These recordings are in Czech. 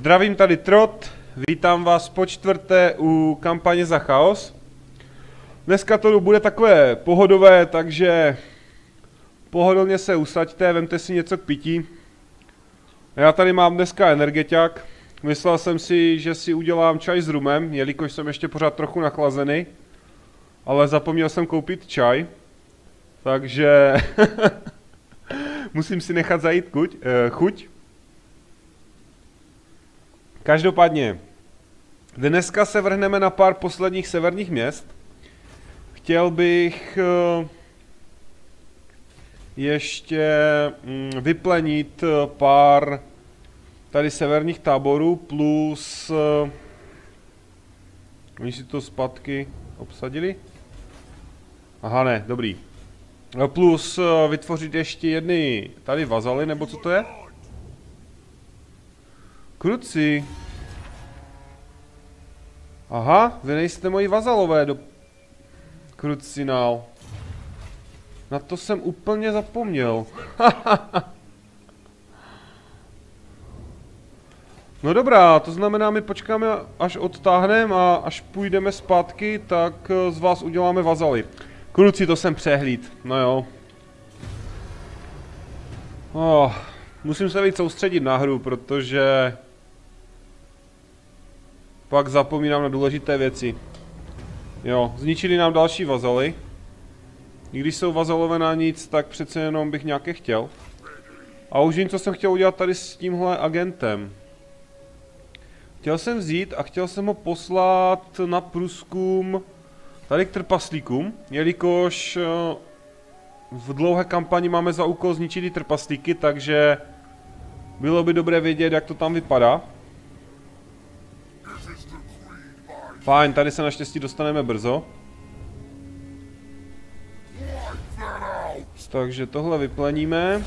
Zdravím, tady Trot, vítám vás po čtvrté u kampaně za chaos. Dneska to bude takové pohodové, takže pohodlně se usaďte, vemte si něco k pití. Já tady mám dneska energeťák. Myslel jsem si, že si udělám čaj s rumem, jelikož jsem ještě pořád trochu nachlazený. Ale zapomněl jsem koupit čaj. Takže musím si nechat zajít chuť. Každopádně, dneska se vrhneme na pár posledních severních měst. Chtěl bych ještě vyplenit pár tady severních táborů, plus oni si to zpátky obsadili? Aha, ne, dobrý. Plus vytvořit ještě jedny tady vazaly, nebo co to je? Kruci. Aha, vy nejste moji vazalové do krucinál. Na to jsem úplně zapomněl. No dobrá, to znamená, my počkáme, až odtáhneme a až půjdeme zpátky, tak z vás uděláme vazaly. Kruci, to jsem přehlíd, no jo. Musím se víc soustředit na hru, protože pak zapomínám na důležité věci. Jo, zničili nám další vazaly. I když jsou vazalové na nic, tak přece jenom bych nějaké chtěl. A už vím, co jsem chtěl udělat tady s tímhle agentem. Chtěl jsem vzít a chtěl jsem ho poslat na průzkum tady k trpaslíkům, jelikož v dlouhé kampani máme za úkol zničit ty trpaslíky, takže bylo by dobré vědět, jak to tam vypadá. Fajn, tady se naštěstí dostaneme brzo. Takže tohle vypleníme.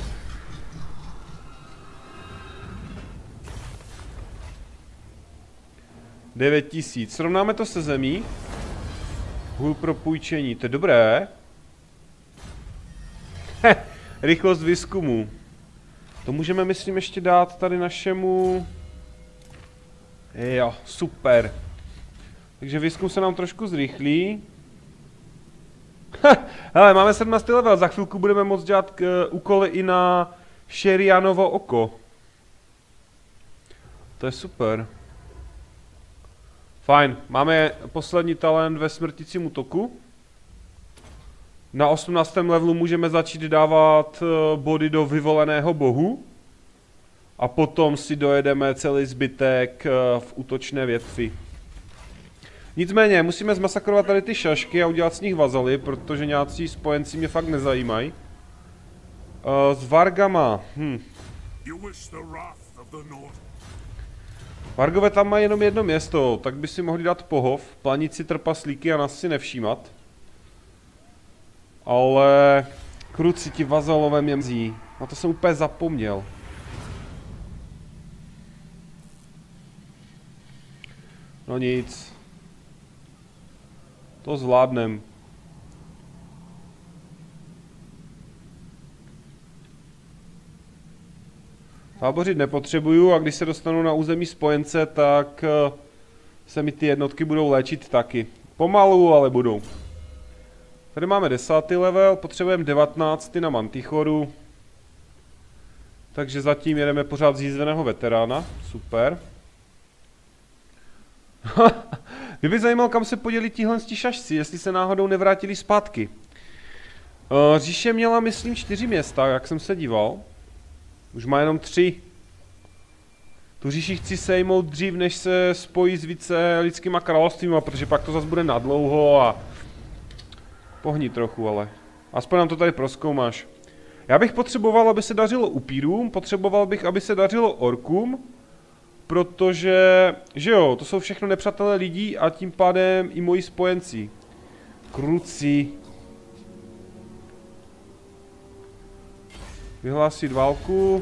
$9000. Srovnáme to se zemí. Hůl pro půjčení, to je dobré. Rychlost výzkumu. To můžeme, myslím, ještě dát tady našemu... Jo, super. Takže výzkum se nám trošku zrychlí. Hele, máme 17. level, za chvilku budeme moct dělat úkoly i na Šerianovo oko. To je super. Fajn, máme poslední talent ve smrtícím útoku. Na 18. levelu můžeme začít dávat body do vyvoleného bohu. A potom si dojedeme celý zbytek v útočné větvi. Nicméně, musíme zmasakrovat tady ty šašky a udělat z nich vazaly, protože nějací spojenci mě fakt nezajímají. S Vargama, Vargové tam mají jenom jedno město, tak by si mohli dát pohov, planit si trpaslíky a nás si nevšímat. Ale kruci, ti vazalové mě mzí, na to jsem úplně zapomněl. No nic. To zvládnem. Tábořit nepotřebuju a když se dostanu na území spojence, tak se mi ty jednotky budou léčit taky. Pomalu, ale budou. Tady máme 10. level, potřebujeme 19. na Mantichoru. Takže zatím jedeme pořád zjízdeného veterána. Super. Mě by zajímalo, kam se podělí tihle šašci, jestli se náhodou nevrátili zpátky. Říše měla, myslím, 4 města, jak jsem se díval. Už má jenom 3. Tu říši chci sejmout dřív, než se spojí s více lidskýma královstvíma, protože pak to zase bude nadlouho a... Pohni trochu, ale... Aspoň nám to tady prozkoumáš. Já bych potřeboval, aby se dařilo upírům, potřeboval bych, aby se dařilo orkům, protože, že jo, to jsou všechno nepřátelé lidí a tím pádem i moji spojenci. Kruci. Vyhlásit válku.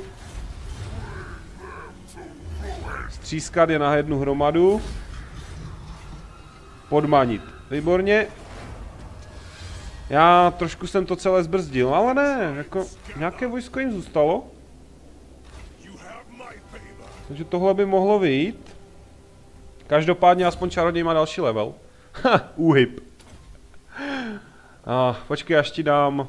Střískat je na jednu hromadu. Podmanit. Výborně. Já trošku jsem to celé zbrzdil, ale ne, jako nějaké vojsko jim zůstalo. Takže tohle by mohlo vyjít. Každopádně aspoň čaroděj má další level. Ha, úhyb. Počkej, až ti dám...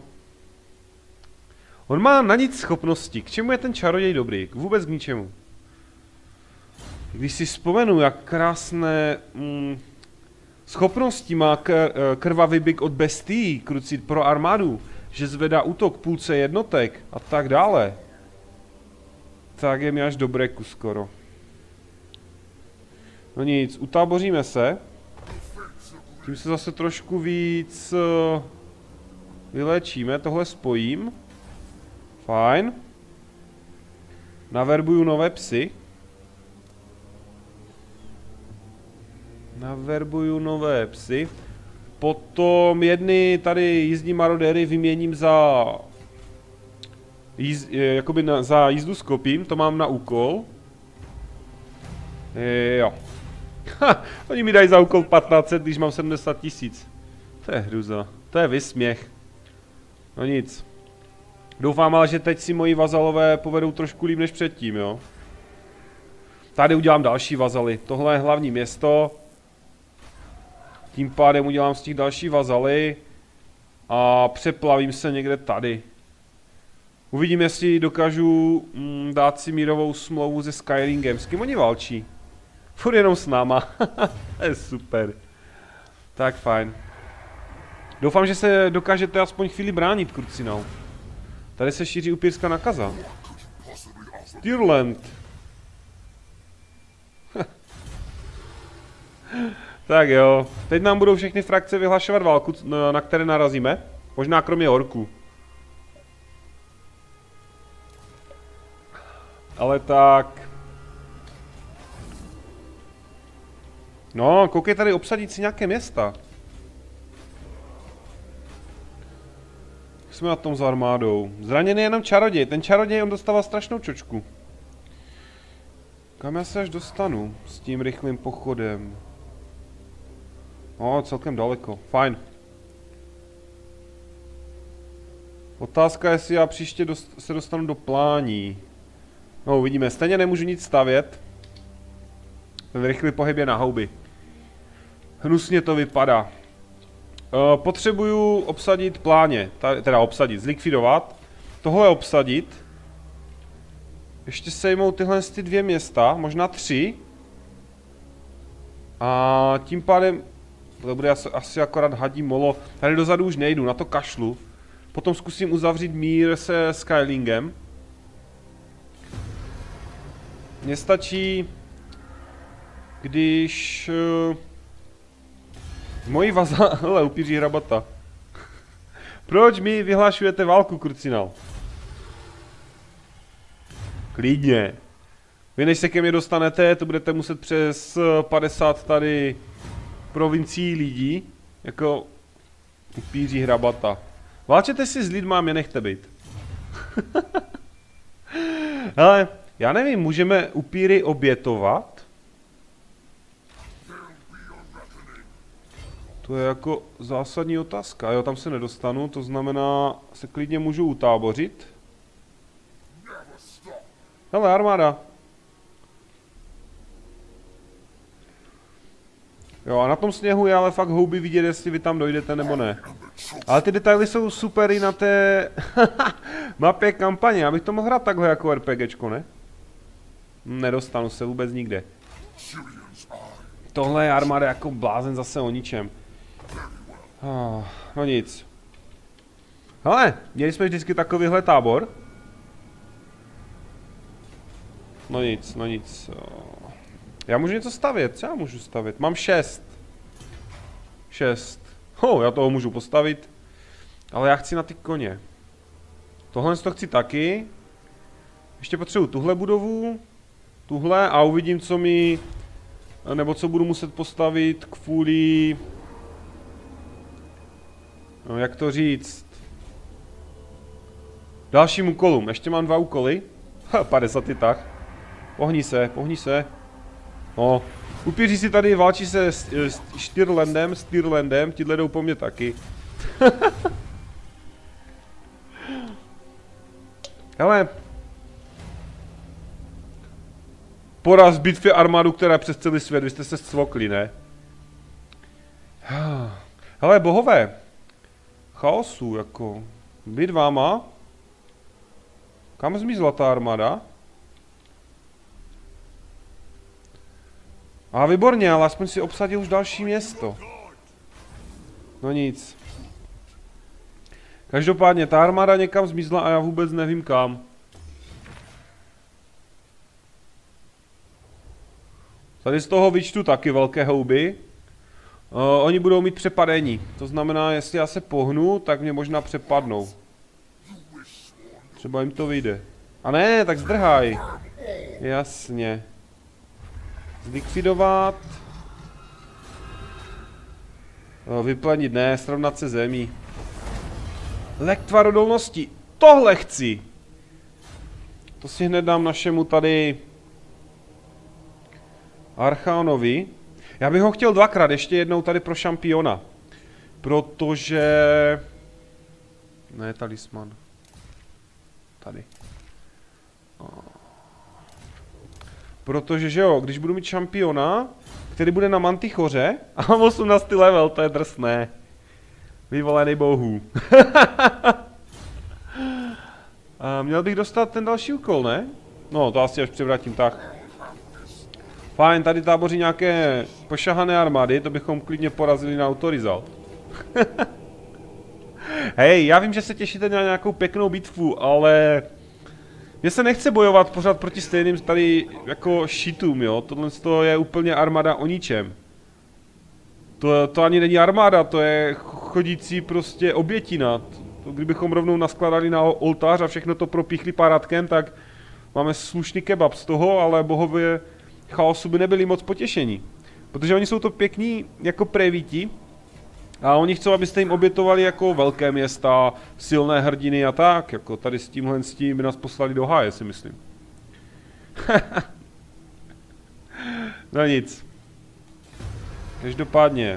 On má na nic schopnosti. K čemu je ten čaroděj dobrý? Vůbec k ničemu. Když si vzpomenu, jak krásné schopnosti má krvavý byk od bestií, kruci pro armádu, že zvedá útok půlce jednotek a tak dále, tak je mi až do breku skoro. No nic, utáboříme se. Tím se zase trošku víc vyléčíme, tohle spojím. Fajn. Naverbuju nové psy. Potom jedny tady jízdní marodéry vyměním za... za jízdu s kopím, to mám na úkol. Jo. Oni mi dají za úkol 1500, když mám 70 000. To je hruza. To je vysměch. No nic. Doufám ale, že teď si moji vazalové povedou trošku líp než předtím, jo. Tady udělám další vazaly. Tohle je hlavní město. Tím pádem udělám z těch další vazaly. A přeplavím se někde tady. Uvidím, jestli dokážu dát si mírovou smlouvu se Skyringem. S kým oni válčí? Furt jenom s náma. To je super. Tak fajn. Doufám, že se dokážete aspoň chvíli bránit, krucinou. Tady se šíří upírská nakaza. Stirland. Tak jo. Teď nám budou všechny frakce vyhlašovat válku, na které narazíme. Možná kromě orků. Ale tak... No, koukej tady obsadit si nějaké města. Jsme na tom s armádou. Zraněný je jenom čaroděj. Ten čaroděj, on dostává strašnou čočku. Kam já se až dostanu s tím rychlým pochodem? Celkem daleko. Fajn. Otázka je, jestli já příště se dostanu do plání. No, uvidíme. Stejně nemůžu nic stavět. Ten rychlý pohyb je na houby. Hnusně to vypadá. Potřebuju obsadit pláně. Teda obsadit, zlikvidovat. Tohle obsadit. Ještě sejmout tyhle ty 2 města, možná 3. A tím pádem... To bude asi akorát hadí molo. Tady dozadu už nejdu, na to kašlu. Potom zkusím uzavřít mír se Skylingem. Mně stačí... Když... Moji hele, upíří hrabata. Proč mi vyhlašujete válku, krucinál? Klidně. Vy než se ke mně dostanete, to budete muset přes 50 tady provincií lidí. Jako upíří hrabata. Válčete si s lidma, mě nechte být. Hele, já nevím, můžeme upíry obětovat? To je jako zásadní otázka. Jo, tam se nedostanu, to znamená, se klidně můžu utábořit. Hele, armáda. Jo, a na tom sněhu je ale fakt houby vidět, jestli vy tam dojdete nebo ne. Ale ty detaily jsou super i na té mapě kampaně. Já bych to mohl hrát takhle jako RPGčko, ne? Nedostanu se vůbec nikde. Tohle je armáda jako blázen zase o ničem. No nic. Hele, měli jsme vždycky takovýhle tábor. No nic, no nic. Já můžu něco stavět, co já můžu stavět? Mám 6. 6. Já toho můžu postavit. Ale já chci na ty koně. Tohle to chci taky. Ještě potřebuji tuhle budovu. Tuhle a uvidím, co mi... Nebo co budu muset postavit kvůli... No, jak to říct? Dalším úkolům. Ještě mám 2 úkoly. 50 je tak. Pohni se, pohni se. No, upíři si tady válčí se s Stirlandem, tyhle jdou po mně taky. Hele. Poraz bitvy armádu, která je přes celý svět. Vy jste se scvokli, ne? Hele, bohové. Chaosu, jako. Být váma. Kam zmizla ta armáda? A výborně, ale aspoň si obsadil už další město. No nic. Každopádně ta armáda někam zmizla a já vůbec nevím kam. Tady z toho vyčtu taky velké houby. Oni budou mít přepadení. To znamená, jestli já se pohnu, tak mě možná přepadnou. Třeba jim to vyjde. A ne, tak zdrhaj. Jasně. Zlikvidovat. Vyplenit, ne, srovnat se zemí. Lektvar odolnosti. Tohle chci. To si hned dám našemu tady Archanovi. Já bych ho chtěl dvakrát, ještě jednou tady pro šampiona. Protože... Ne, talisman. Tady. Protože, že jo, když budu mít šampiona, který bude na Mantichoře, a mám 18. level, to je drsné. Vyvolený bohů. A měl bych dostat ten další úkol, ne? No, to asi až převrátím, tak. Fajn, tady táboří nějaké pošahané armády, to bychom klidně porazili na autorizal. Hej, já vím, že se těšíte na nějakou pěknou bitvu, ale... Mně se nechce bojovat pořád proti stejným tady jako šitům, jo? Tohle je úplně armáda o ničem. To ani není armáda, to je chodící prostě obětina. To, kdybychom rovnou naskladali na oltář a všechno to propíchli párátkem, tak máme slušný kebab z toho, ale bohové chaosu by nebyli moc potěšení. Protože oni jsou to pěkní jako prevíti a oni chcou, abyste jim obětovali jako velké města, silné hrdiny a tak, jako tady s tímhle by nás poslali do háje, si myslím. No nic. Každopádně.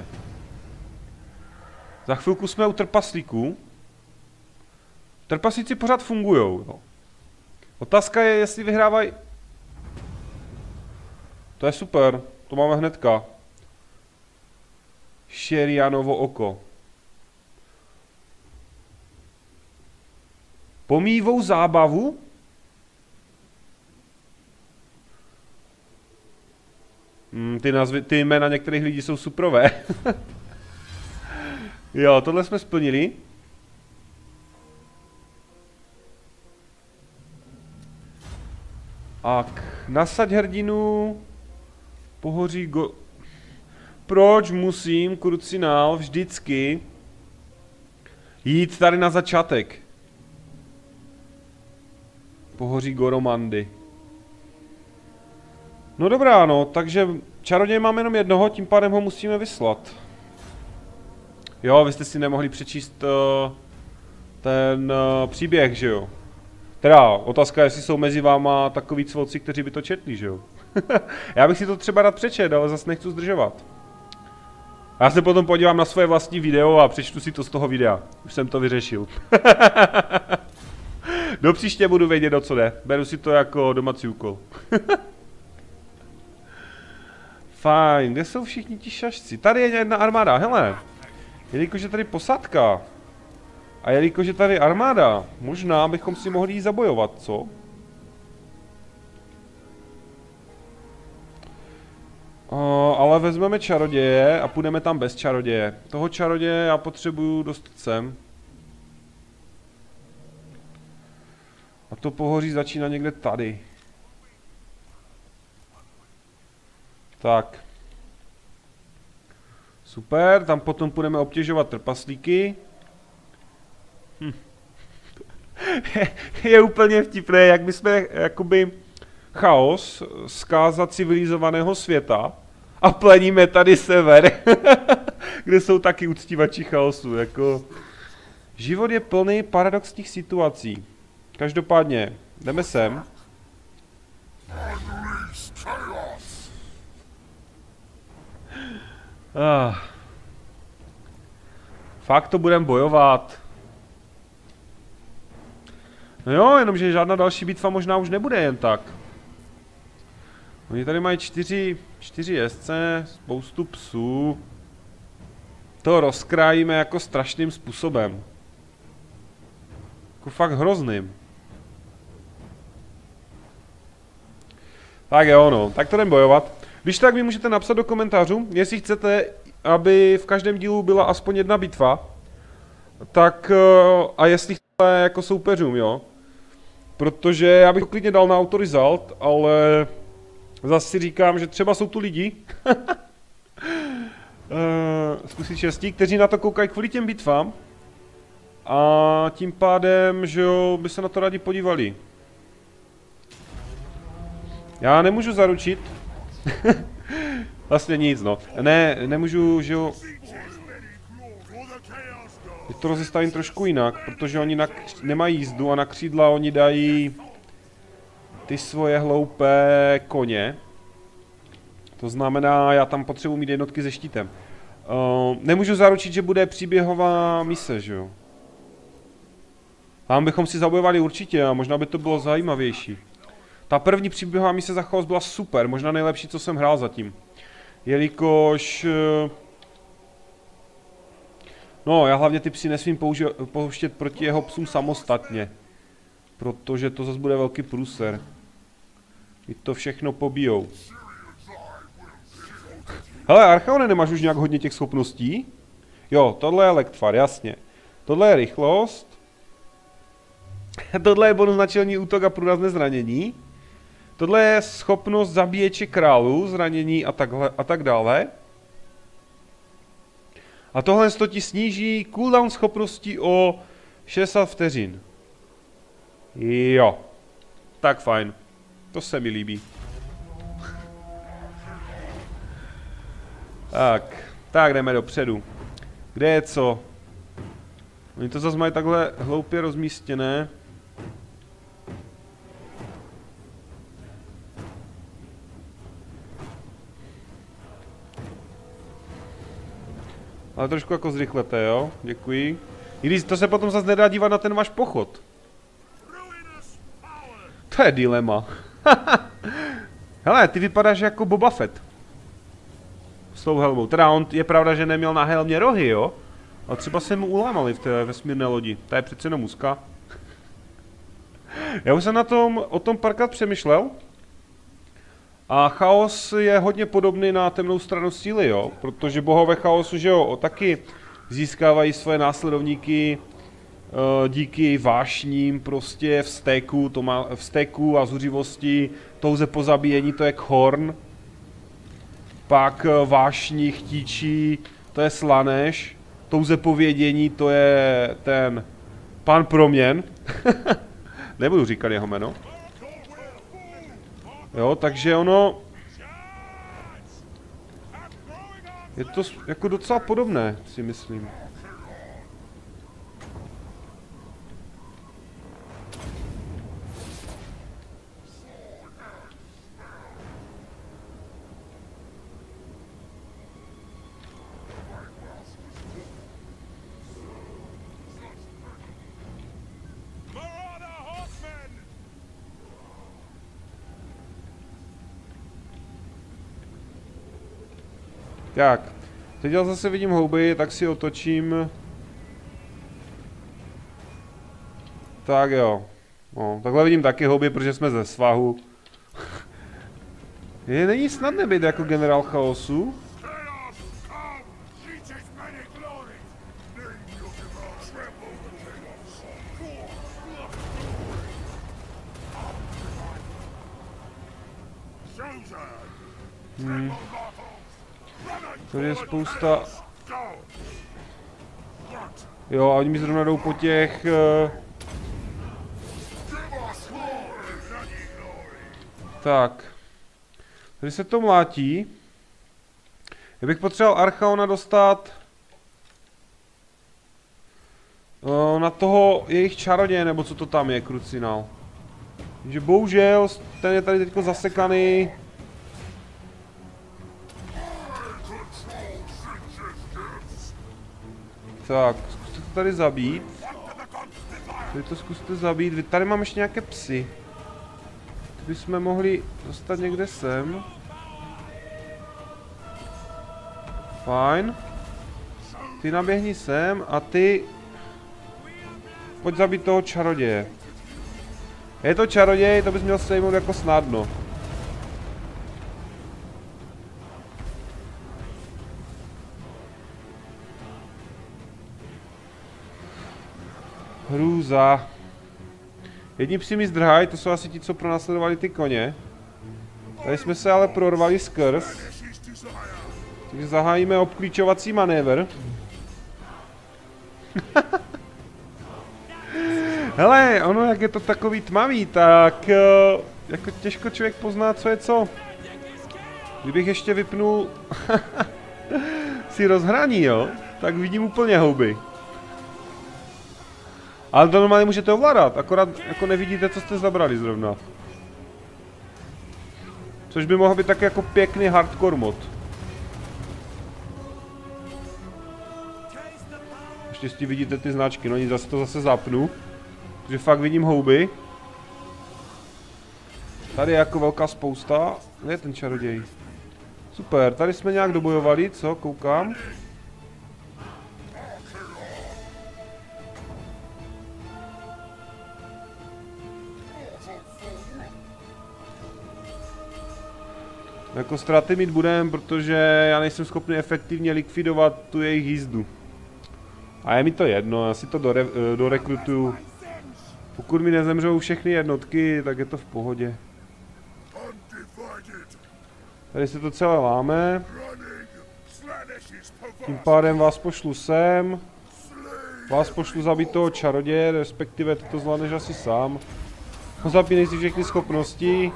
Za chvilku jsme u trpaslíků. Trpaslíci pořád fungujou, jo. Otázka je, jestli vyhrávají... To je super, to máme hnedka. Šerianovo oko. Pomývou zábavu? Ty jména některých lidí jsou suprové. Jo, tohle jsme splnili. A nasaď hrdinu. Pohoří go... Proč musím, krucinál, vždycky jít tady na začátek? Pohoří Goromandy. No dobrá, no, takže čaroděj máme jenom jednoho, tím pádem ho musíme vyslat. Jo, vy jste si nemohli přečíst ten příběh, že jo? Teda, otázka je, jestli jsou mezi váma takový cvoci, kteří by to četli, že jo? Já bych si to třeba rád přečet, ale zase nechci zdržovat. A já se potom podívám na svoje vlastní video a přečtu si to z toho videa. Už jsem to vyřešil. Do příště budu vědět, o co jde. Beru si to jako domácí úkol. Fajn, kde jsou všichni ti šašci? Tady je jedna armáda, hele. Jelikož je tady posádka. A jelikož je tady armáda, možná bychom si mohli jí zabojovat, co? Ale vezmeme čaroděje a půjdeme tam bez čaroděje. Toho čaroděje já potřebuju dostat sem. A to pohoří začíná někde tady. Tak. Super, tam potom půjdeme obtěžovat trpaslíky. Je úplně vtipné, jak bychom jakoby chaos zkázat civilizovaného světa a pleníme tady sever, kde jsou taky uctívači chaosu, jako... Život je plný paradoxních situací. Každopádně, jdeme sem. Fakt to budeme bojovat. No jo, jenomže žádná další bitva možná už nebude jen tak. Oni tady mají čtyři jezdce, spoustu psů. To rozkrájíme jako strašným způsobem. Jako fakt hrozným. Tak jo, no, tak to jdem bojovat. Když tak mi můžete napsat do komentářů, jestli chcete, aby v každém dílu byla aspoň jedna bitva. Tak a jestli chcete jako soupeřům, jo. Protože já bych to klidně dal na autorizalt, ale zase si říkám, že třeba jsou tu lidi, zkusit šestí, kteří na to koukají kvůli těm bitvám. A tím pádem, že jo, by se na to rádi podívali. Já nemůžu zaručit. Vlastně nic, no. Nemůžu, že jo. Teď to rozestavím trošku jinak, protože oni nemají jízdu a na křídla oni dají ty svoje hloupé koně. To znamená, já tam potřebuji mít jednotky se štítem. Nemůžu zaručit, že bude příběhová mise, že jo. Tam bychom si zabojovali určitě a možná by to bylo zajímavější. Ta první příběhová mise za chaos byla super, možná nejlepší, co jsem hrál zatím. Jelikož... No, já hlavně ty psy nesmím pouštět proti jeho psům samostatně. Protože to zase bude velký průser. I to všechno pobijou. Hele, Archaone, nemáš už nějak hodně těch schopností? Jo, tohle je Lektvar, jasně. Tohle je rychlost. Tohle je bonus na čelní útok a průrazné zranění. Tohle je schopnost zabíječe králů, zranění a tak dále. A tohle ti sníží cooldown schopností o 60 vteřin. Jo. Tak fajn. To se mi líbí. Tak jdeme dopředu. Kde je co? Oni to zase mají takhle hloupě rozmístěné. Ale trošku jako zrychlete, jo? Děkuji. I když to se potom zase nedá dívat na ten váš pochod. To je dilema. Hele, ty vypadáš jako Boba Fett. S tou helmou. Teda on je pravda, že neměl na helmě rohy, jo? Ale třeba se mu ulámali v té vesmírné lodi. To je přece jenom muska. Já už jsem o tom párkrát přemýšlel. A chaos je hodně podobný na temnou stranu síly, jo? Protože bohové chaosu, že jo, taky získávají svoje následovníky díky vášním, prostě vzteku a zuřivosti, touze po zabíjení, to je Khorn. Pak vášní, chtíčí, to je Slanesh. Touze povědění, to je ten Pán proměn. Nebudu říkat jeho jméno. Jo, takže ono... Je to jako docela podobné, si myslím. Tak, teď já zase vidím houby, tak si otočím. Tak jo. No, takhle vidím taky houby, protože jsme ze svahu. Není snadné být jako generál chaosu. Tady je spousta... Jo, a oni mi zrovna jdou po těch... Tak. Tady se to mlátí. Já bych potřeboval Archaona dostat... na toho jejich čaroděje, nebo co to tam je, krucinál. Takže bohužel, ten je tady teďko zasekaný. Tak, zkuste to tady zabít. Tady to zkuste zabít. Tady mám ještě nějaké psy. bychom mohli dostat někde sem. Fajn. Ty naběhni sem a ty... Pojď zabít toho čaroděje. Je to čaroděj, to bys měl sejmout jako snadno. Hrůza. Jedni psi mi zdrhají, to jsou asi ti, co pronásledovali ty koně. Tady jsme se ale prorvali skrz. Takže zahájíme obklíčovací manévr. Hele, ono jak je to takový tmavý, tak jako těžko člověk pozná, co je co. Kdybych ještě vypnul si rozhraní, jo, tak vidím úplně houby. Ale to normálně můžete ovládat, akorát jako nevidíte, co jste zabrali zrovna. Což by mohl být tak jako pěkný hardcore mod. Naštěstí vidíte ty značky, no nic, zase to zapnu. Takže fakt vidím houby. Tady je jako velká spousta. Kde je ten čaroděj? Super, tady jsme nějak dobojovali, co? Koukám. Jako ztráty mít budem, protože já nejsem schopný efektivně likvidovat tu jejich jízdu. A je mi to jedno, já si to dorekrutuju. Pokud mi nezemřou všechny jednotky, tak je to v pohodě. Tady se to celé láme. Tím pádem vás pošlu sem. Vás pošlu zabít toho čaroděje, respektive ty to zvládneš asi sám. Zapínej si všechny schopnosti.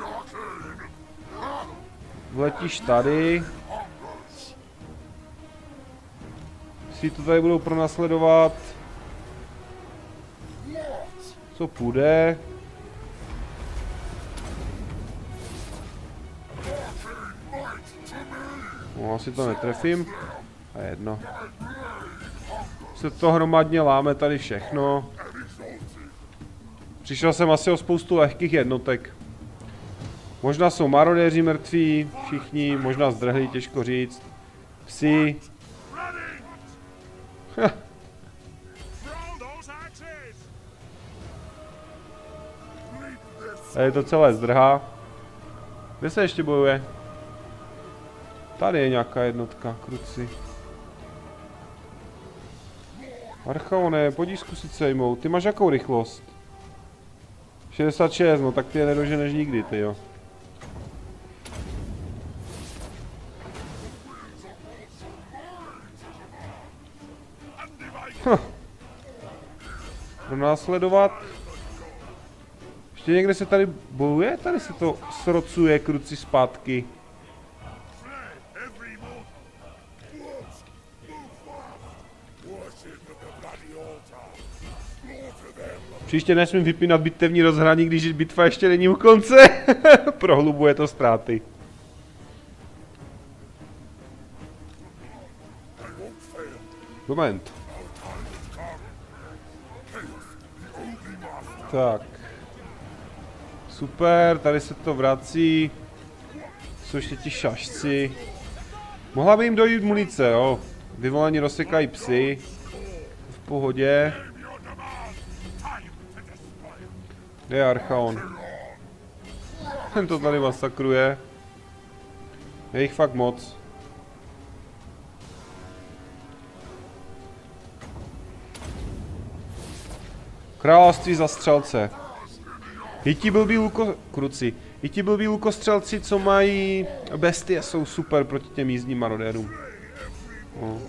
Vletíš tady. Si to tady budou pronásledovat. Co půjde. No, asi to netrefím. A jedno. Se to hromadně láme tady všechno. Přišel jsem asi o spoustu lehkých jednotek. Možná jsou marodéři mrtví, všichni, možná zdrhli, těžko říct. Psi. Tady to celé zdrhá. Kde se ještě bojuje? Tady je nějaká jednotka, kruci. Archaone, pojď zkusit sejmout. Ty máš jakou rychlost? 66, no tak ty je nedoženeš nikdy, ty jo. Pronásledovat. Ještě někde se tady bojuje? Tady se to srocuje kruci zpátky. Příště nesmím vypínat bitevní rozhraní, když bitva ještě není u konce. Prohlubuje to ztráty. Moment. Tak. Super, tady se to vrací. Jsou ještě ti šašci. Mohla by jim dojít munice, jo. Vyvolení rozsekají psy. V pohodě. Kde je Archaon? Ten to tady masakruje. Je jich fakt moc. Království zastřelce. I ti blbí kruci. I ti blbí lukostřelci, co mají bestie, jsou super proti těm jízdním marodérům. No.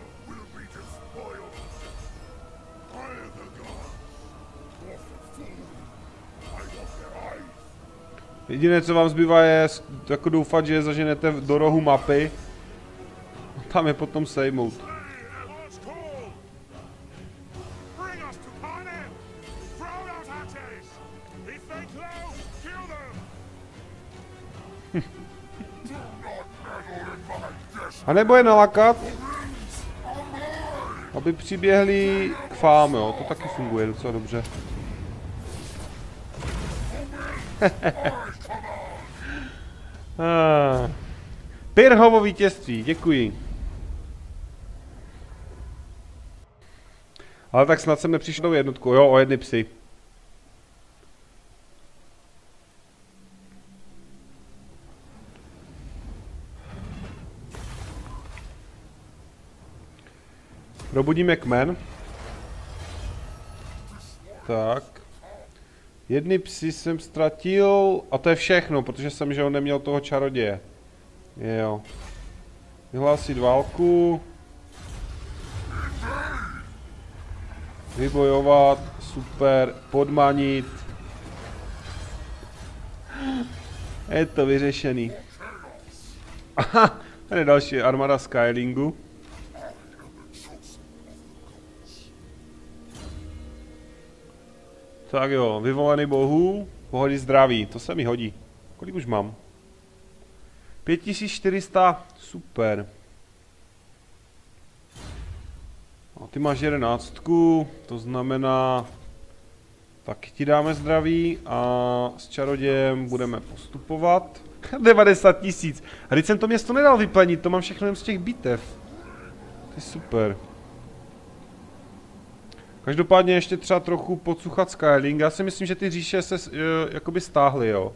Jediné, co vám zbývá, je jako doufat, že je zaženete do rohu mapy. Tam je potom sejmout. A nebo je nalakat, aby přiběhli k fám, jo, to taky funguje docela dobře. Pirhovo vítězství, děkuji. Ale tak snad jsem nepřišel do jednotku, jo, o jedny psy. Probudíme kmen. Tak. Jedny psy jsem ztratil a to je všechno, protože jsem, že on neměl toho čaroděje. Jo. Vyhlásit válku. Vybojovat, super, podmanit. Je to vyřešený. Aha, tady je další armáda Skylingu. Tak jo, vyvolený bohů, pohody zdraví, to se mi hodí. Kolik už mám? 5400, super. A ty máš 11, to znamená, taky ti dáme zdraví a s čarodějem budeme postupovat. 90 000. A teď jsem to město nedal vyplenit, to mám všechno jen z těch bitev. To je super. Každopádně ještě třeba trochu podsuchat Skyling. Já si myslím, že ty říše se jakoby stáhly, jo.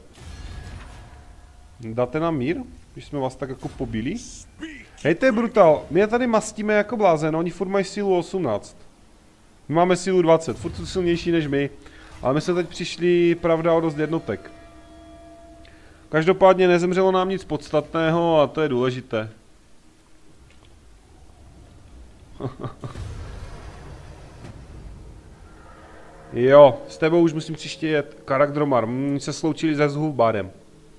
Dáte nám mír? Když jsme vás tak jako pobili. Hej, to je brutál. My je tady mastíme jako blázen, oni furt mají sílu 18. My máme sílu 20, furt jsou silnější než my. Ale my jsme teď přišli, pravda, o dost jednotek. Každopádně nezemřelo nám nic podstatného a to je důležité. Jo, s tebou už musím příště jet. Karakdromar, se sloučili se Zhulbádem.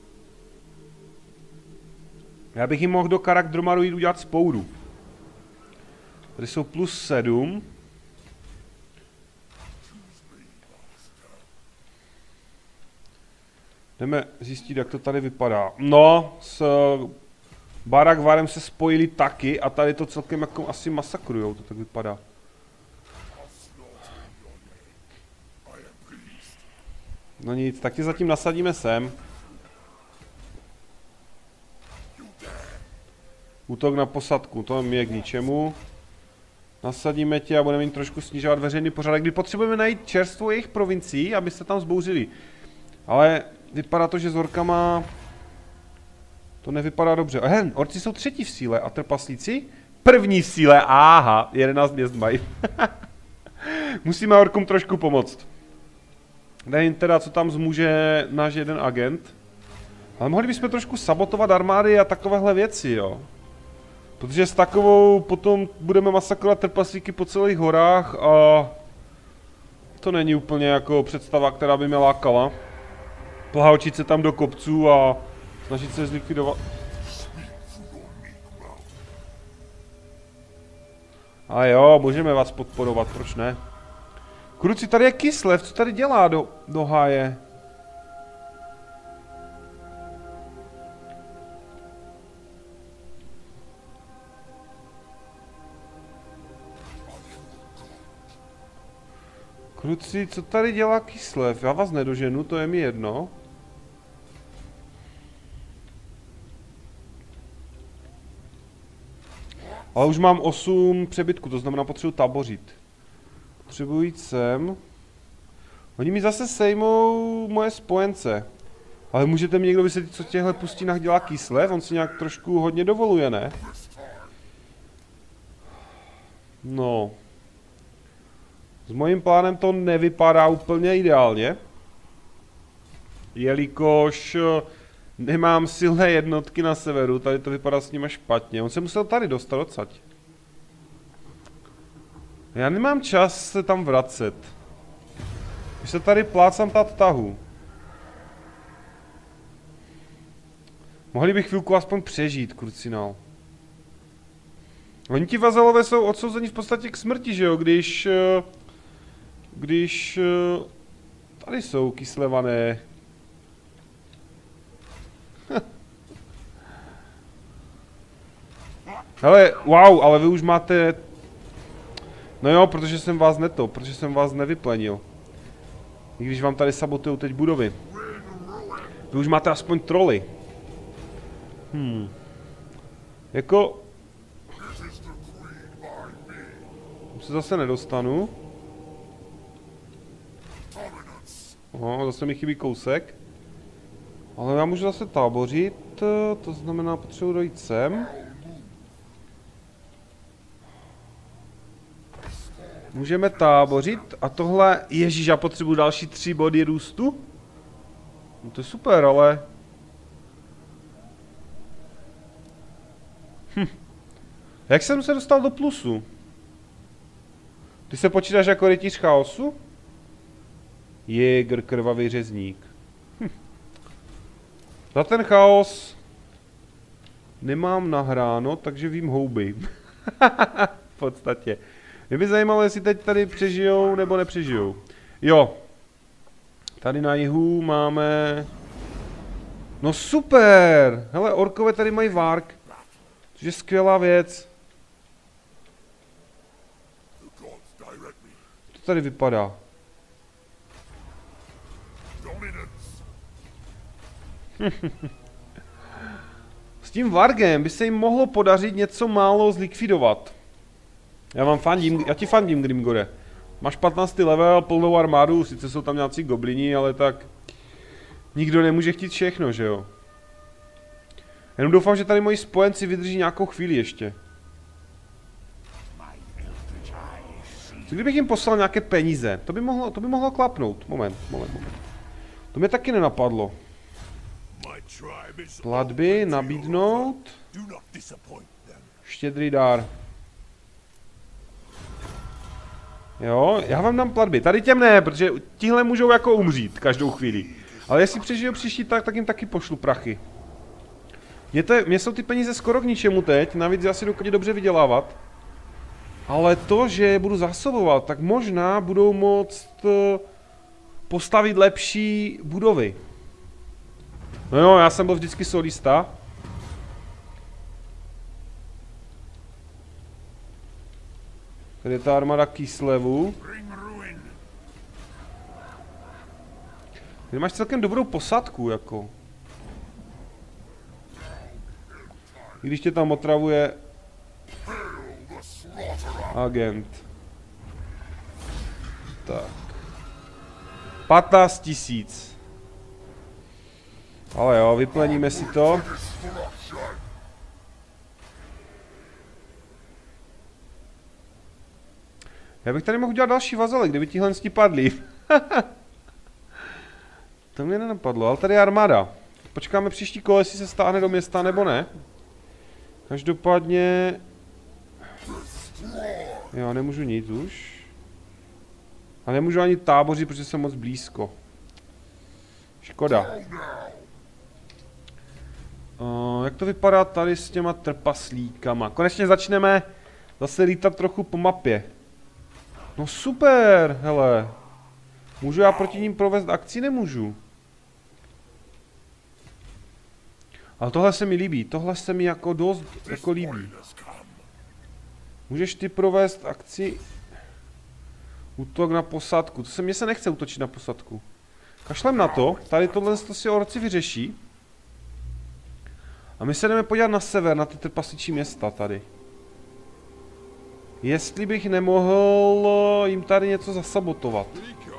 Já bych jim mohl do Karakdromaru jít udělat spouru. Tady jsou plus 7. Jdeme zjistit, jak to tady vypadá. No, s Barakvarem se spojili taky a tady to celkem jako asi masakrujou, to tak vypadá. No nic, tak tě zatím nasadíme sem. Útok na posadku, to mi je k ničemu. Nasadíme tě a budeme jim trošku snižovat veřejný pořádek, kdy potřebujeme najít čerstvou jejich provincií, aby se tam zbouřili. Ale vypadá to, že s orkama to nevypadá dobře. Orci jsou třetí v síle a trpaslíci? První v síle, aha, 11 měst mají. Musíme orkům trošku pomoct. Nevím teda, co tam zmůže náš jeden agent. Ale mohli bychom trošku sabotovat armády a takovéhle věci, jo. Protože s takovou potom budeme masakrovat trpaslíky po celých horách a to není úplně jako představa, která by mě lákala. Plhaučit se tam do kopců a snažit se zlikvidovat. A jo, můžeme vás podporovat, proč ne? Kruci, tady je Kislev, co tady dělá do háje? Kruci, co tady dělá Kislev? Já vás nedoženu, to je mi jedno. Ale už mám 8 přebytků, to znamená potřebuji tabořit. Potřebuji jít sem. Oni mi zase sejmou moje spojence. Ale můžete mi někdo vysvětlit, co v těchto pustinách dělá Kislev? On si nějak trošku hodně dovoluje, ne? No. S mojím plánem to nevypadá úplně ideálně. Jelikož nemám silné jednotky na severu, tady to vypadá s nimi špatně. On se musel tady dostat odsaď. Já nemám čas se tam vracet. Když se tady plácám tát tahu. Mohli bych chvilku aspoň přežít, krucinál. Oni ti vazalové jsou odsouzeni v podstatě k smrti, že jo, když tady jsou Kislevané. Hele, wow, ale vy už máte... No jo, protože jsem vás nevyplenil. I když vám tady sabotujou teď budovy. Vy už máte aspoň troly. Jako... Se zase nedostanu. Zase mi chybí kousek. Ale já můžu zase tábořit, to znamená, potřebuji dojít sem. Můžeme tábořit a tohle, ježíš, já potřebuji další 3 body růstu? No to je super, ale... Jak jsem se dostal do plusu? Ty se počítáš jako rytíř chaosu? Jäger, krvavý řezník. Za ten chaos nemám nahráno, takže vím houby. V podstatě. Mě by zajímalo, jestli teď tady přežijou nebo nepřežijou. Jo. Tady na jihu máme... No super! Hele, orkové tady mají vark. Což je skvělá věc. To tady vypadá. S tím vargem by se jim mohlo podařit něco málo zlikvidovat. Já ti fandím, Grimgore. Máš 15. level, plnou armádu, sice jsou tam nějací goblini, ale tak... Nikdo nemůže chtít všechno, že jo? Jenom doufám, že tady moji spojenci vydrží nějakou chvíli ještě. Co kdybych jim poslal nějaké peníze? To by mohlo klapnout. Moment. To mě taky nenapadlo. Platby, nabídnout. Štědrý dár. Jo, já vám dám platby. Tady těm ne, protože tihle můžou jako umřít každou chvíli. Ale jestli přežijou příští tak jim taky pošlu prachy. Mně jsou ty peníze skoro k ničemu teď, navíc já si dokážu dobře vydělávat. Ale to, že je budu zásobovat, tak možná budou moct postavit lepší budovy. No jo, já jsem byl vždycky solista. Tady je ta armáda Kislevu. Ty máš celkem dobrou posadku, jako. I když tě tam otravuje agent. Tak. 15 000. Ale jo, vypleníme si to. Já bych tady mohl udělat další vazaly, kdyby tihle padli. To mě nenapadlo, ale tady je armáda. Počkáme příští kolo, jestli se stáhne do města nebo ne. Každopádně... Jo, nemůžu nic už. A nemůžu ani tábořit, protože jsem moc blízko. Škoda. Jak to vypadá tady s těma trpaslíkama? Konečně začneme zase lítat trochu po mapě. No super, hele. Můžu já proti ním provést akci? Nemůžu. Ale tohle se mi líbí, tohle se mi jako dost jako líbí. Můžeš ty provést akci... Útok na posádku, mně se nechce útočit na posádku. Kašlem na to, tady tohle si orci vyřeší. A my se jdeme podívat na sever, na ty trpasličí města tady. Jestli bych nemohl jim tady něco zasabotovat.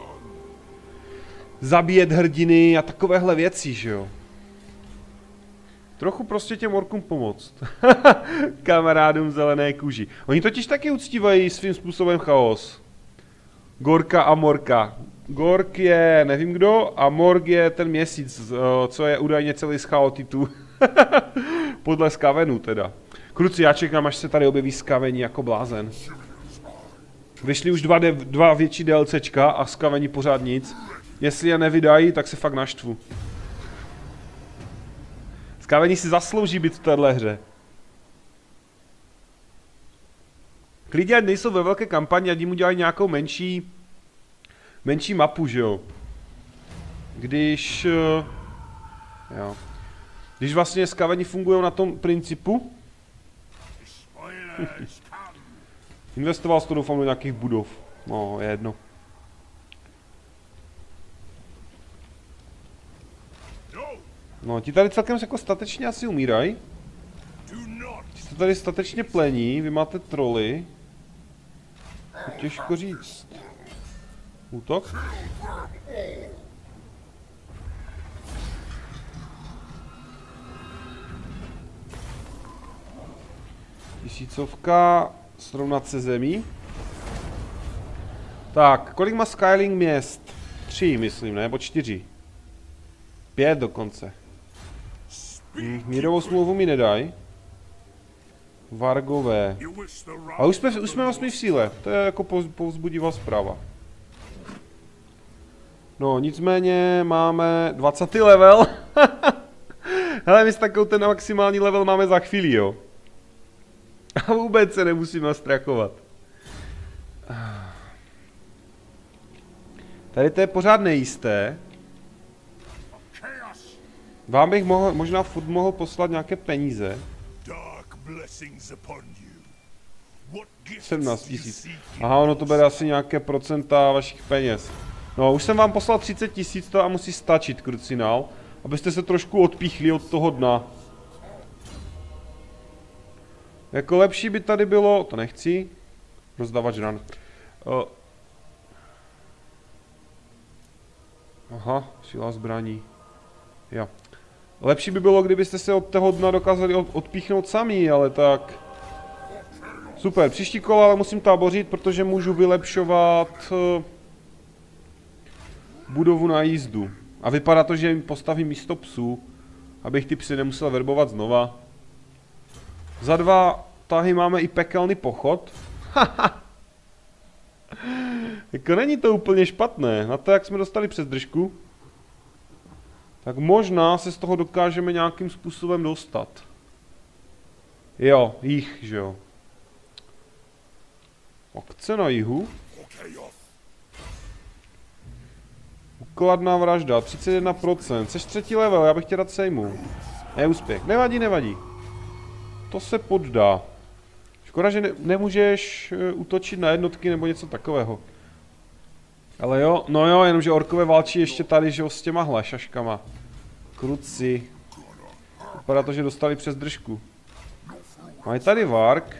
Zabíjet hrdiny a takovéhle věci, že jo. Trochu prostě těm orkům pomoct. Kamarádům zelené kůži. Oni totiž taky uctívají svým způsobem chaos. Gorka a Morka. Gork je nevím kdo a Morg je ten měsíc, co je údajně celý z chaotitu. Podle Skavenu teda. Kruci, já čekám, až se tady objeví Skaveni jako blázen. Vyšly už dva větší DLCčka a Skaveni pořád nic. Jestli je nevydají, tak se fakt naštvu. Skaveni si zaslouží být v téhle hře. Klidně, ať nejsou ve velké kampani, ať jim udělají nějakou menší mapu, že jo. Když vlastně Skaveni fungují na tom principu. Investoval jsi to, doufám, do nějakých budov. No, je jedno. No, ti tady celkem jako statečně asi umírají. Ti se tady statečně plení, vy máte troly. Těžko říct. Útok? Tisícovka srovnat se zemí. Tak, kolik má Skyling měst? 3, myslím, ne? Nebo 4. 5 dokonce. Mírovou smlouvu mi nedaj. Vargové. A už jsme 8 v síle. To je jako povzbudivá zpráva. No, nicméně máme 20. level. Hele, my s takovou ten maximální level máme za chvíli, jo. A vůbec se nemusíme strachovat. Tady to je pořád nejisté. Vám bych možná furt mohl poslat nějaké peníze. 17 000. Aha, ono to bude asi nějaké procenta vašich peněz. No, už jsem vám poslal 30 000 to a musí stačit, krucinál, abyste se trošku odpíchli od toho dna. Jako lepší by tady bylo, to nechci, rozdávač ran. Aha, síla zbraní. Jo. Lepší by bylo, kdybyste se od toho dna dokázali odpíchnout sami, ale tak... Super, příští kola ale musím tábořit, protože můžu vylepšovat budovu na jízdu. A vypadá to, že jim postavím místo psů, abych ty psy nemusel verbovat znova. Za 2 tahy máme i pekelný pochod. Jako není to úplně špatné, na to jak jsme dostali přes držku. Tak možná se z toho dokážeme nějakým způsobem dostat. Jo, jich, že jo. Akce na jihu. Ukladná vražda, 31%. Seš 3. level, já bych tě rád sejmul. Neúspěch, nevadí, nevadí. To se poddá. Škoda, že nemůžeš útočit na jednotky nebo něco takového. Ale jo, no jo, jenomže orkové válčí ještě tady, že jo, s těma šaškama. Kruci. Vypadá to, že dostali přes držku. Mají tady Varg.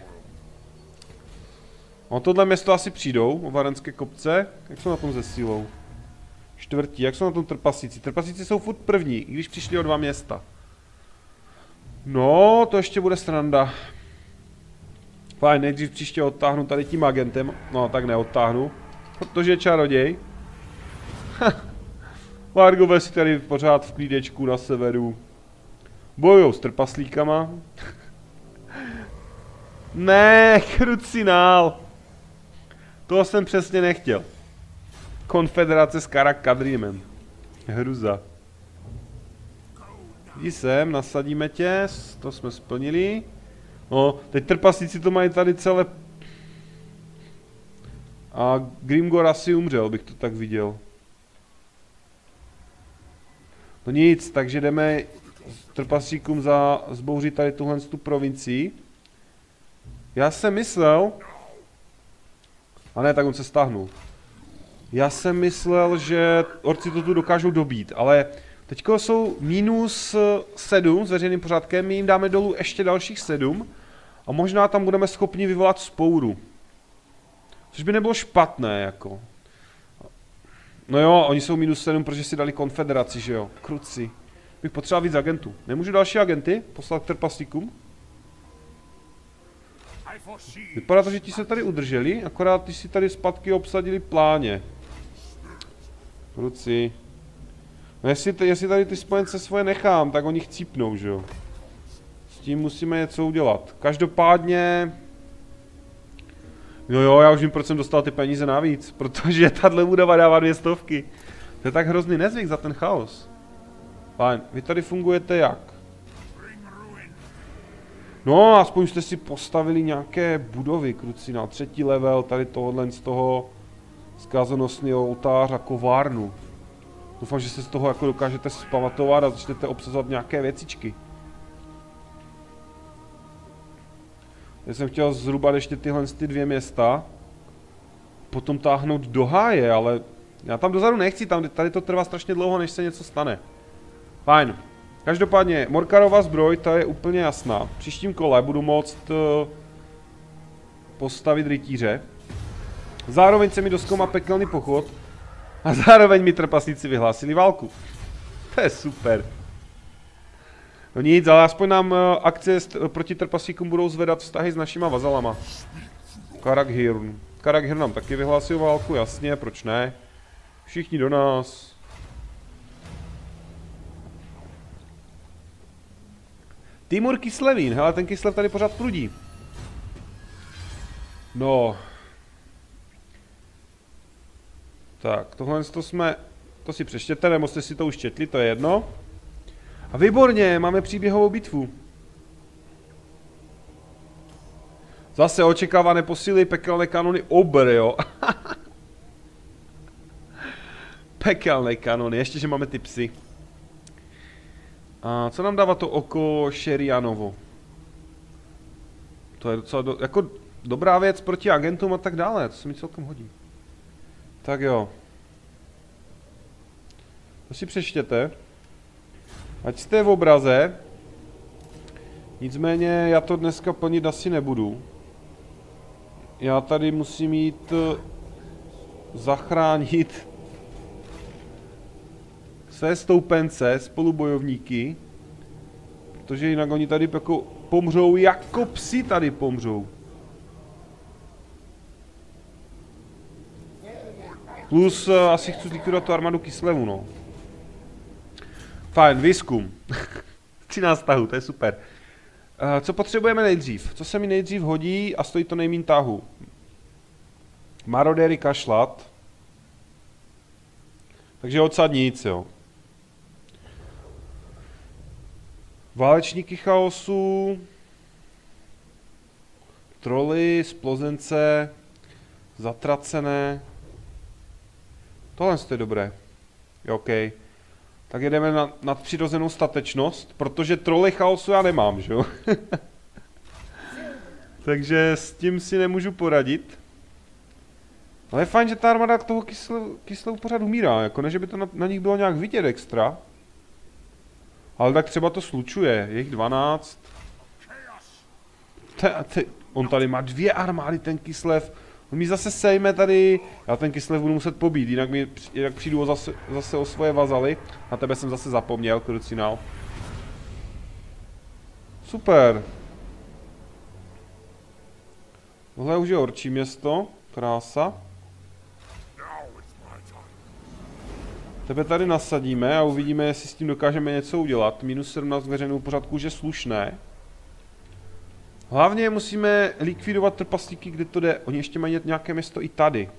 O tohle město asi přijdou, o Varenské kopce. Jak jsou na tom se sílou? 4. Jak jsou na tom trpasíci? Trpasíci jsou furt první, i když přišli o 2 města. No, to ještě bude sranda. Fajn, nejdřív příště odtáhnu tady tím agentem. No, tak neodtáhnu. Protože je čaroděj. Vargové si tady pořád v klídečku na severu bojujou s trpaslíkama. Ne, krucinál. Toho jsem přesně nechtěl. Konfederace s Karak-Kadrimen. Hruza. Jdi sem, nasadíme tě, to jsme splnili. No, teď trpaslíci to mají tady celé. A Grimgor asi umřel, bych to tak viděl. No nic, takže jdeme trpaslíkům zbouřit tady tuhle tu provincii. Já jsem myslel... A ne, tak on se stáhnul. Já jsem myslel, že orci to tu dokážou dobít, ale teďko jsou -7 s veřejným pořádkem, my jim dáme dolů ještě dalších 7 a možná tam budeme schopni vyvolat vzpouru. Což by nebylo špatné, jako. No jo, oni jsou -7, protože si dali konfederaci, že jo. Kruci. Bych potřeboval víc agentů. Nemůžu další agenty poslat k trpaslíkům? Vypadá to, že ti se tady udrželi, akorát ty si tady zpátky obsadili pláně. Kruci. No jestli tady ty spojence svoje nechám, tak oni chcípnou, že jo. S tím musíme něco udělat. Každopádně... No jo, já už vím, proč jsem dostal ty peníze navíc, protože tahle budova dává 200. To je tak hrozný nezvyk za ten chaos. Fajn, vy tady fungujete jak? No, aspoň jste si postavili nějaké budovy, kruci, na 3. level, tady tohohle z toho zkázonosného oltář a kovárnu. Doufám, že se z toho jako dokážete zpamatovat a začnete obsazovat nějaké věcičky. Já jsem chtěl zhruba ještě tyhle 2 města potom táhnout do háje, ale já tam dozadu nechci, tady to trvá strašně dlouho, než se něco stane. Fajn. Každopádně, Morkarova zbroj, ta je úplně jasná. V příštím kole budu moct postavit rytíře. Zároveň se mi doskoumá pekelný pochod. A zároveň mi trpaslíci vyhlásili válku. To je super. No nic, ale aspoň nám akce proti trpaslíkům budou zvedat vztahy s našima vazalama. Karaghirn. Karaghirn nám taky vyhlásil válku, jasně, proč ne? Všichni do nás. Timur Kislevín, hele, ten Kislev tady pořád prudí. No. Tak, tohle to si přečtěte, nebo jste si to už četli, to je jedno. A výborně, máme příběhovou bitvu. Zase očekávané posily, pekelné kanony, obr, jo. Pekelné kanony, ještě, že máme ty psy. A co nám dává to oko Šerianovo? To je docela jako dobrá věc proti agentům a tak dále, to se mi celkem hodí. Tak jo. To si přečtěte. Ať jste v obraze. Nicméně já to dneska plnit asi nebudu. Já tady musím jít zachránit své stoupence, spolubojovníky. Protože jinak oni tady jako pomřou, jako psi tady pomřou. Plus asi chci zlikvidovat tu armádu Kislevu, no. Fajn, výzkum. 13 tahů, to je super. Co potřebujeme nejdřív? Co se mi nejdřív hodí a stojí to nejmín tahu? Marodéry kašlat. Takže odsad nic, jo. Válečníky chaosu. Troly, splozence. Zatracené. Tohle je dobré. Jo, OK. Tak jedeme na nadpřirozenou statečnost, protože troly chaosu já nemám, že jo? Takže s tím si nemůžu poradit. Ale je fajn, že ta armáda toho Kislevu pořád umírá, jako ne, že by to na nich bylo nějak vidět extra. Ale tak třeba to slučuje, je jich 12. On tady má 2 armády, ten Kislev. On mi zase sejme tady, já ten Kislev budu muset pobít, jinak přijdu zase o svoje vazaly. Na tebe jsem zase zapomněl, krucinál. Super. Tohle už je orčí město, krása. Tebe tady nasadíme a uvidíme, jestli s tím dokážeme něco udělat. Minus 17 veřejnou pořádku už je slušné. Hlavně musíme likvidovat trpaslíky, kde to jde. Oni ještě mají nějaké město i tady.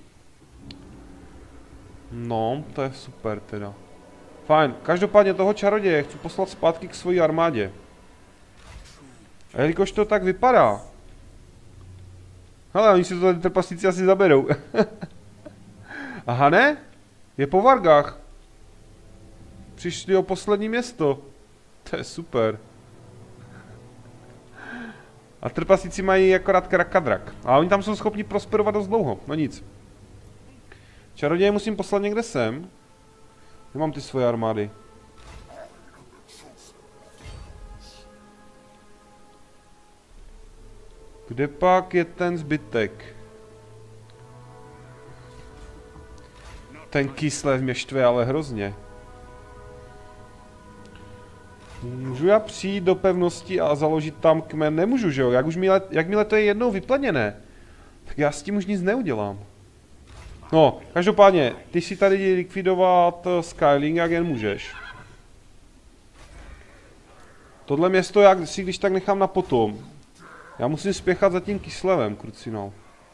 No, to je super teda. Fajn, každopádně toho čaroděje chci poslat zpátky k své armádě. A jelikož to tak vypadá. Hele, oni si to tady trpaslíci asi zaberou. Aha, ne? Je po Vargách. Přišli o poslední město. To je super. A trpaslíci mají akorát Krakadrak. A oni tam jsou schopni prosperovat dost dlouho. No nic. Čaroděje musím poslat někde sem. Nemám ty svoje armády. Kde pak je ten zbytek? Ten Kislev mě štve ale hrozně. Můžu já přijít do pevnosti a založit tam kmen? Nemůžu, že jo? Jakmile to je jednou vyplněné, tak já s tím už nic neudělám. No, každopádně, ty si tady likvidovat Skyling, jak jen můžeš. Tohle město já si když tak nechám na potom. Já musím spěchat za tím Kislevem, krucinál.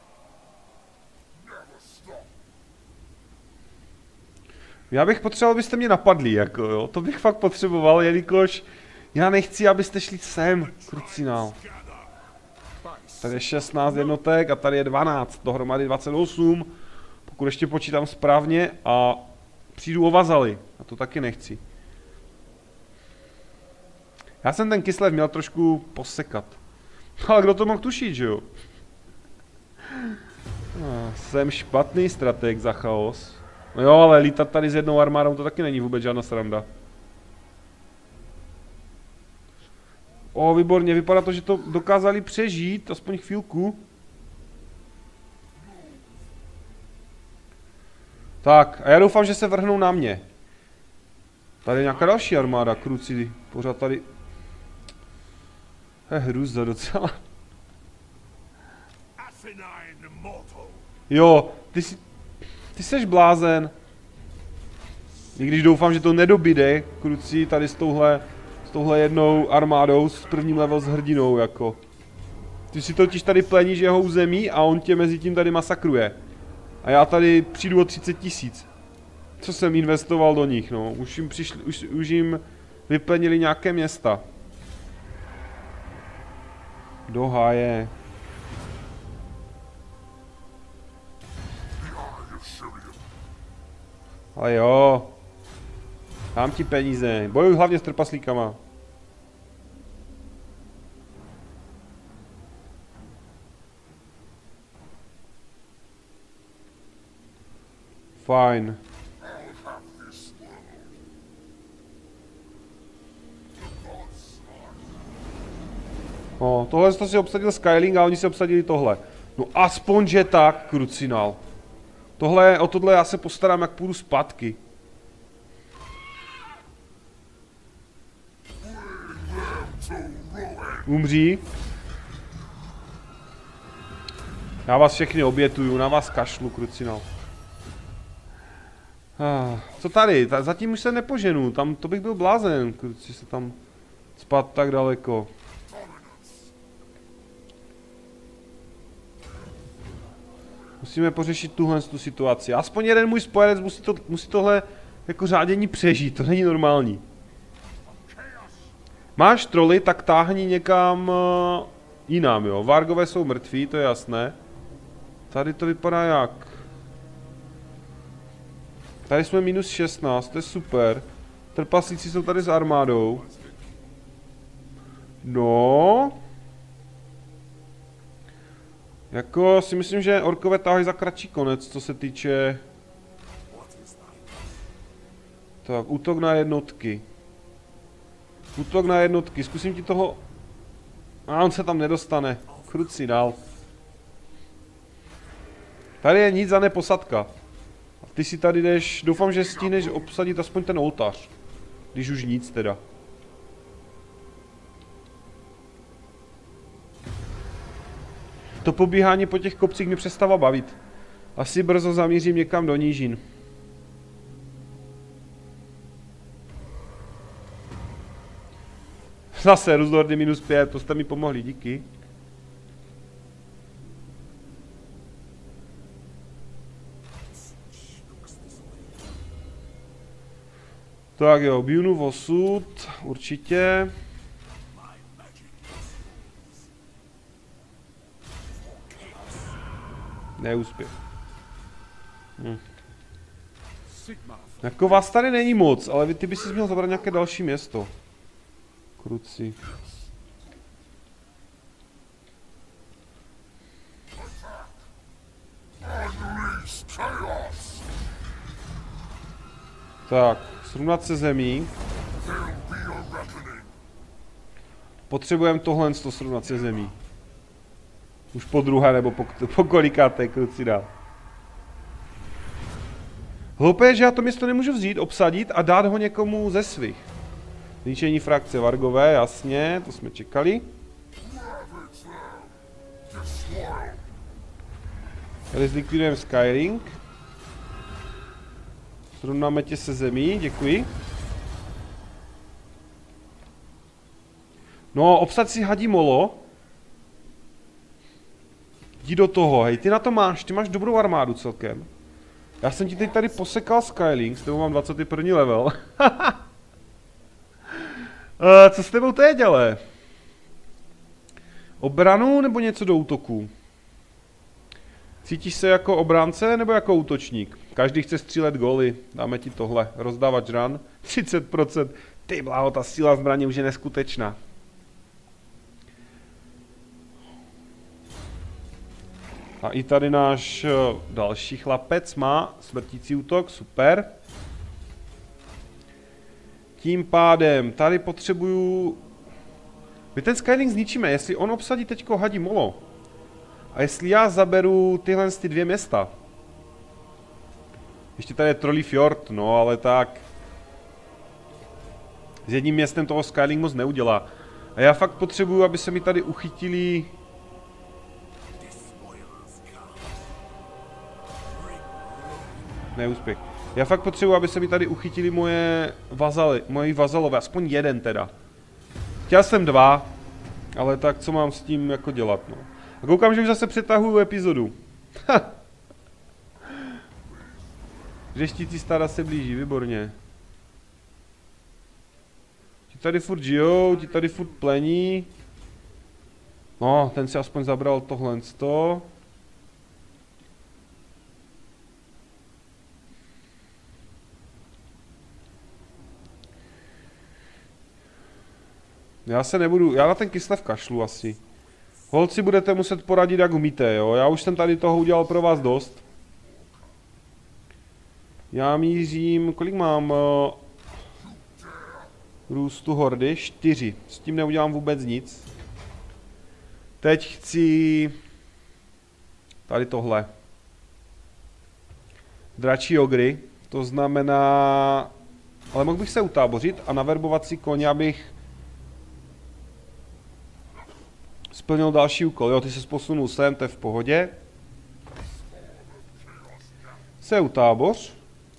Já bych potřeboval, abyste mě napadli, jako jo. To bych fakt potřeboval, jelikož já nechci, abyste šli sem, krucinál. Tady je 16 jednotek a tady je 12, dohromady 28. Pokud ještě počítám správně a přijdu o vazaly. A to taky nechci. Já jsem ten Kislev měl trošku posekat. Ale kdo to mohl tušit, že jo? Jsem špatný strateg za chaos. No jo, ale lítat tady s jednou armádou to taky není vůbec žádná sranda. O, výborně, vypadá to, že to dokázali přežít, aspoň chvílku. Tak, a já doufám, že se vrhnou na mě. Tady je nějaká další armáda, kruci, pořád tady. Je hruza docela. Jo, ty seš blázen. I když doufám, že to nedobíde, kruci, tady s touhle jednou armádou, s prvním level s hrdinou, jako. Ty si totiž tady pleníš jeho území a on tě mezi tím tady masakruje. A já tady přijdu o 30 000. Co jsem investoval do nich, no. Už jim vyplenili nějaké města. Do háje. Ale jo. Dám ti peníze. Bojuj hlavně s trpaslíkama. Fajn. No, tohle to si obsadil Skyling a oni si obsadili tohle. No aspoň, že tak, krucinál. O tohle já se postarám, jak půjdu zpátky. Umří. Já vás všechny obětuju, na vás kašlu, krucinál. Co tady? Zatím už se nepoženu, tam to bych byl blázen, kruci se tam spát tak daleko. Musíme pořešit tuhle situaci. Aspoň jeden můj spojenec musí tohle jako řádění přežít, to není normální. Máš troly, tak táhni někam jinam, jo. Vargové jsou mrtví, to je jasné. Tady to vypadá jak? Tady jsme minus 16, to je super. Trpaslíci jsou tady s armádou. No. Jako si myslím, že orkové táhají za kratší konec, co se týče... Tak, útok na jednotky. Útok na jednotky, zkusím ti toho... A on se tam nedostane. Kruci dál. Tady je nic za neposadka. A ty si tady jdeš, doufám, že stihneš obsadit aspoň ten oltář. Když už nic teda. To pobíhání po těch kopcích mi přestává bavit. Asi brzo zamířím někam do nížin. Zase Ruzlordy -5, to jste mi pomohli, díky. Tak jo, Bjunův osud, určitě. Neúspěch. Jako vás tady není moc, ale ty bys si měl zabrat nějaké další město. Kruci. Tak, srovnat se zemí. Potřebujeme tohle srovnat se zemí. Už po druhé nebo po kolikáté, kruci dál. Hloupé je, že já to město nemůžu vzít, obsadit a dát ho někomu ze svých. Zničení frakce Vargové, jasně, to jsme čekali. Tady zlikvidujeme Skyring. Srovnáme tě se zemí, děkuji. No, obsad si hadí molo. Jdi do toho, hej, ty na to máš, ty máš dobrou armádu celkem. Já jsem ti teď tady posekal Skyling, s tebou mám 21. level. Co s tebou teď, ale? Obranu nebo něco do útoku? Cítíš se jako obránce nebo jako útočník? Každý chce střílet goly, dáme ti tohle, rozdávač ran, 30%, ty bláho, ta síla zbraně už je neskutečná. A i tady náš další chlapec má smrtící útok, super. Tím pádem tady potřebuju My ten Skylink zničíme, jestli on obsadí teďko hadí molo. A jestli já zaberu tyhle ty 2 města. Ještě tady je Trolley Fjord, no ale tak. S jedním městem toho Skylink moc neudělá. A já fakt potřebuju, aby se mi tady uchytili... Neúspěch. Já fakt potřebuji, aby se mi tady uchytili moji vazalové, aspoň jeden teda. Chtěl jsem 2, ale tak co mám s tím jako dělat, no. A koukám, že už zase přetahuju epizodu. Řeštící stáda se blíží, výborně. Ti tady furt žijou, ti tady furt plení. No, ten si aspoň zabral tohle z toho. Já na ten Kislev kašlu asi. Holci, budete muset poradit, jak umíte, jo. Já už jsem tady toho udělal pro vás dost. Já mířím, kolik mám růstu hordy? 4. S tím neudělám vůbec nic. Teď chci tady tohle. Dračí ogry, to znamená... Ale mohl bych se utábořit a naverbovat si koně, abych splnil další úkol. Jo, ty se posunul sem, to je v pohodě. Se utáboř.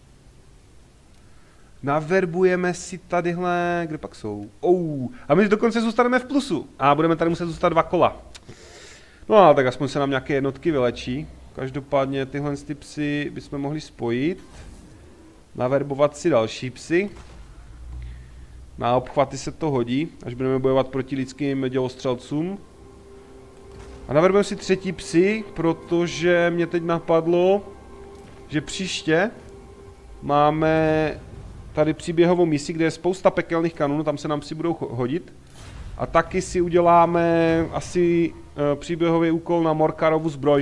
Naverbujeme si tadyhle, kde pak jsou? A my dokonce zůstaneme v plusu. A budeme tady muset zůstat 2 kola. No ale tak aspoň se nám nějaké jednotky vylečí. Každopádně tyhle ty psy bychom mohli spojit. Naverbovat si další psy. Na obchvaty se to hodí, až budeme bojovat proti lidským dělostřelcům. A naverbujeme si 3. psy, protože mě teď napadlo, že příště máme tady příběhovou misi, kde je spousta pekelných kanonů, tam se nám psi budou hodit. A taky si uděláme asi příběhový úkol na Morkarovu zbroj.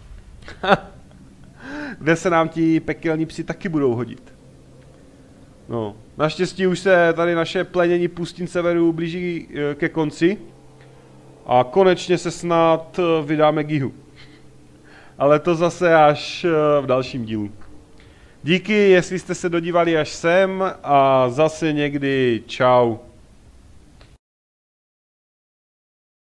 Kde se nám ti pekelní psi taky budou hodit. No, naštěstí už se tady naše plenění pustin severu blíží ke konci. A konečně se snad vydáme k jihu. Ale to zase až v dalším dílu. Díky, jestli jste se dodívali až sem a zase někdy čau.